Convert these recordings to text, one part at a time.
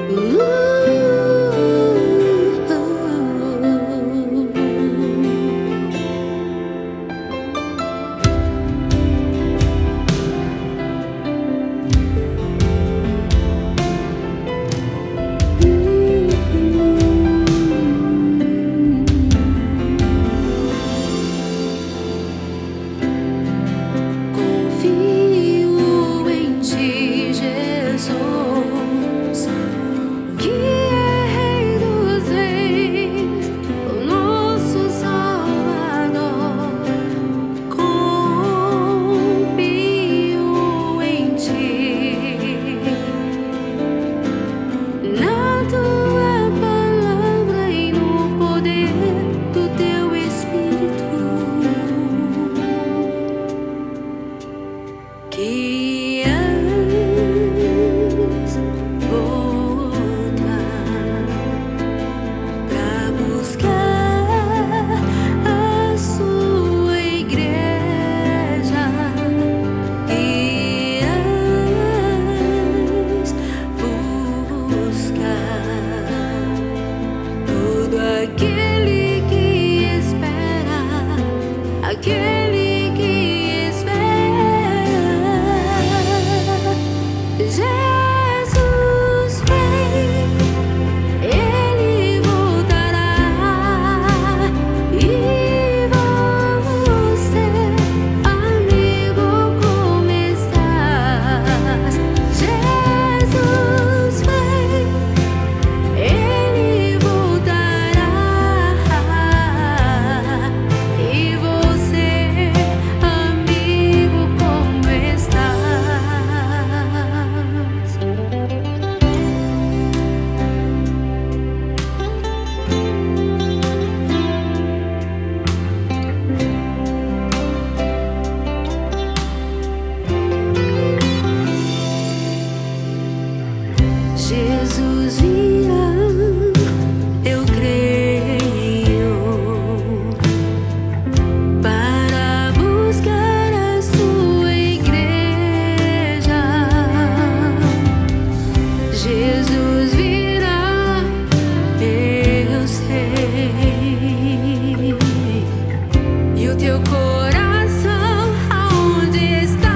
Aquele que espera, aquele que espera, Jesus vem, Ele voltará e vamos ser amigo como estás. Jesus vem, Ele voltará e você, amigo, como estás? Jesus virá, eu creio, para buscar a sua igreja. Jesus virá, eu sei, e o teu coração aonde está?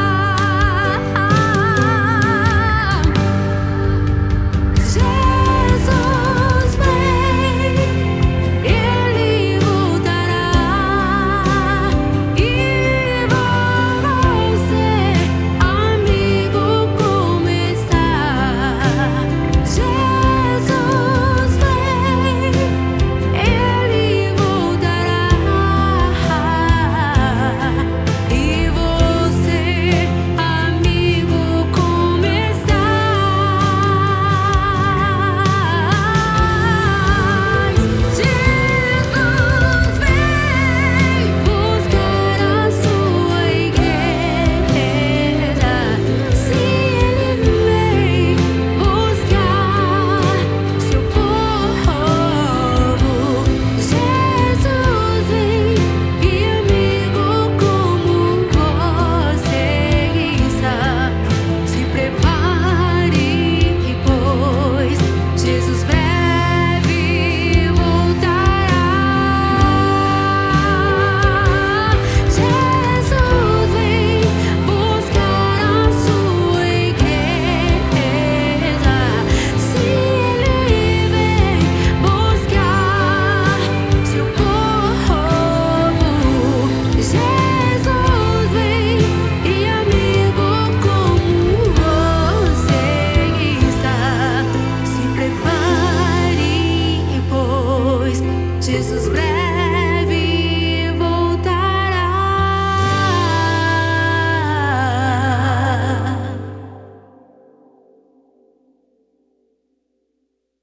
Jesus vem, Ele voltará e vamos ser amigo como está. Jesus vem, Ele voltará e você, amigo, como estás? Jesus vem buscar a sua igreja. Se Ele vem buscar seu povo, Jesus vem e amigo como você está. Se prepare, pois Jesus breve voltará. Jesus vem buscar a sua igreja. Se Ele vem buscar seu povo, Jesus vem e amigo como você está. Se prepare, pois Jesus breve